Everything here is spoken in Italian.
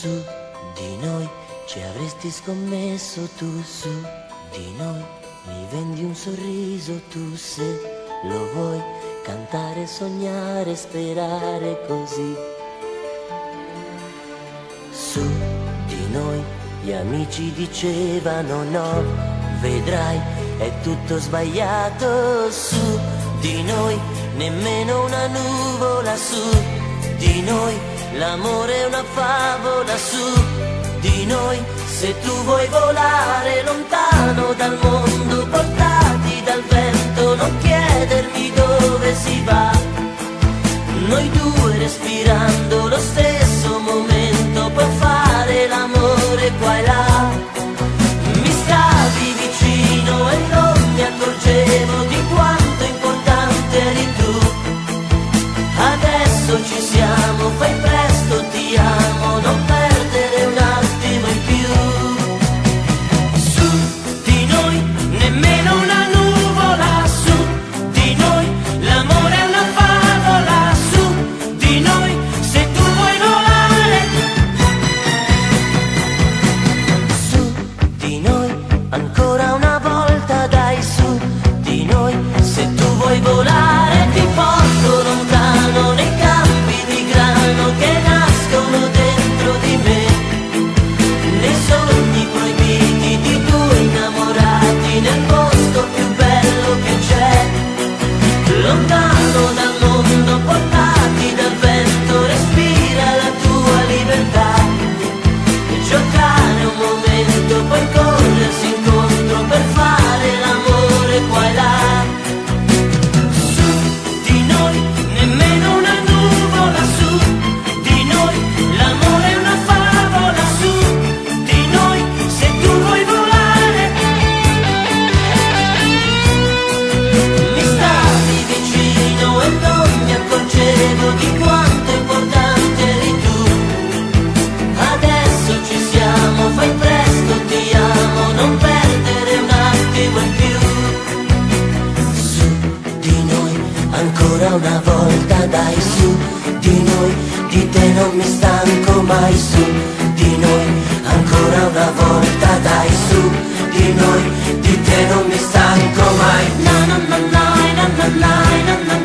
su di noi ci avresti scommesso, tu su di noi mi vendi un sorriso, tu se lo vuoi cantare, sognare, sperare così. Su di noi gli amici dicevano no, vedrai è tutto sbagliato. Su di noi nemmeno una nuvola, su di noi l'amore è una favola, su di noi se tu vuoi volare lontano dal mondo, portati dal vento, non chiedermi dove si va. Noi due respirando lo stesso momento, puoi fare l'amore qua e là. Mi stavi vicino e non mi accorgevo di quanto importante eri tu. Adesso ci siamo, fai presto, ti amo, non perdere un attimo in più. Su di noi nemmeno una nuvola, su di noi l'amore è una favola, su di noi se tu vuoi volare. Su di noi ancora una volta, dai, su di noi se tu vuoi volare ti porto lontano nei campi di grano che nascono dentro di me, nei sogni proibiti di due innamorati, nel posto più bello che c'è, lontano dal mondo, portati dal vento, respira la tua libertà, giocare un momento, poi corrersi incontro per fare l'amore qua e là. Su di noi nemmeno una nuvola, su di noi l'amore è una favola, su di noi se tu vuoi volare. Mi stavi vicino e non mi accorgevo di quanto importante eri tu. Adesso ci siamo, fai presto, ti amo, non perdere un attimo in più. Su di noi ancora una volta, dai, su di noi, di te non mi stanco mai, su di noi ancora una volta, dai, su di noi, di te non mi stanco mai. Na na na na na na na na na.